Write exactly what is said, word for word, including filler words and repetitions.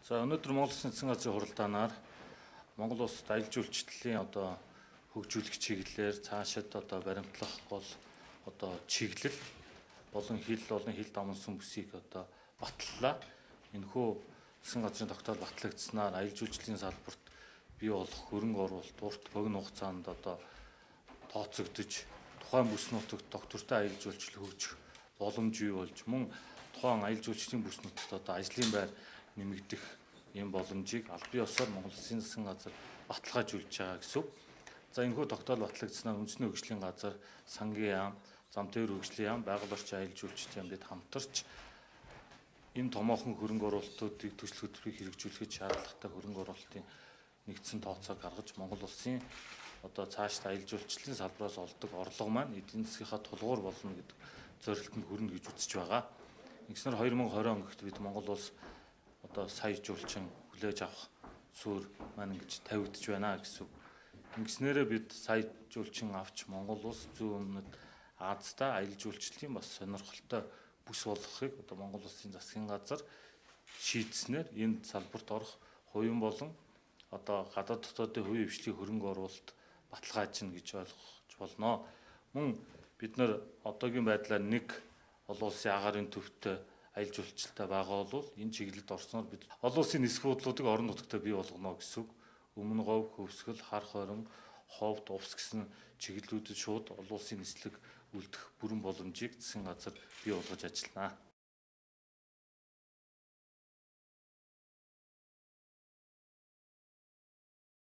За өнөөдөр Монгол Улсын засгийн газрын хуралдаанаар Монгол улсад аялал жуулчлалын одоо хөгжүүлэх чиглэлээр цаашид одоо баримтлах бол одоо чиглэл болон хил болон хил дамнсан бүсийг одоо батллаа. Энэхүү засгийн газрын тогтоол батлагдсанаар аялал жуулчлалын салбарт бий болох хөрөнгө оруулалт урт богино хугацаанд одоо тооцогдож тухайн бүс нутагт доктортой аялал жуулчлал хөгжих боломж бий болж мөн тухайн аялал жуулчлалын бүс нутагт одоо ажлын байр нэмэгдэх ийм боломжийг аль бие усаар Монгол Улсын засгийн газар баталгаажуулж байгаа гэсэн үг. За энэхүү тогтоол батлагдсанаар үндэсний хөгжлийн газар, сангийн яам, зам тээвэр хөгжлийн яам, байгаль орчин аялал жуулчлалын яам дэд хамтарч энэ томоохон хөрөнгө оруулалтуудыг төсөл хөтөлбөрийг хэрэгжүүлэхэд шаардлагатай хөрөнгө оруулалтын нэгдсэн тооцоог гаргаж Монгол Улсын одоо цаашид аялал жуулчлалын салбараас олдог орлого маань эдийн засгийнхаа тулгуур болно гэдэг зорилтод хүрнэ гэж үзэж байгаа. Ингэснээр хоёр мың и двадцать онд бид Монгол улс одоо сая жуулчин хүлээж авах суурь маань ингэж тавигдж байна гэсэн үг. Ингэснээрээ бид сая жуулчин авч Монгол улс зүүн өмнөд Азтай аялал жуулчлалын бас сонирхолтой бүс болгохыг одоо Монгол Улсын засгийн газар шийдснээр энэ салбарт орох хувийн болон одоо гадаад дотоодын хувийн хвшлийн хөрөнгө оруулалт баталгаажна гэж ойлгож болно. Мөн бид нар одоогийн байдлаар нэг олон улсын агаарын төвтэй аялал жуулчлалтай байгаа бол энэ чиглэлд орсноор бид олон улсын нисэх буудлуудыг орон нутагтаа бий болгоно гэсэн үг. Өмнө говь, Хөвсгөл, Хар хорин, Ховд, Увс гэсэн чиглэлүүдэд шууд олон улсын нислэг үлдэх бүрэн боломжийг засгийн газар бий болгож ажиллана.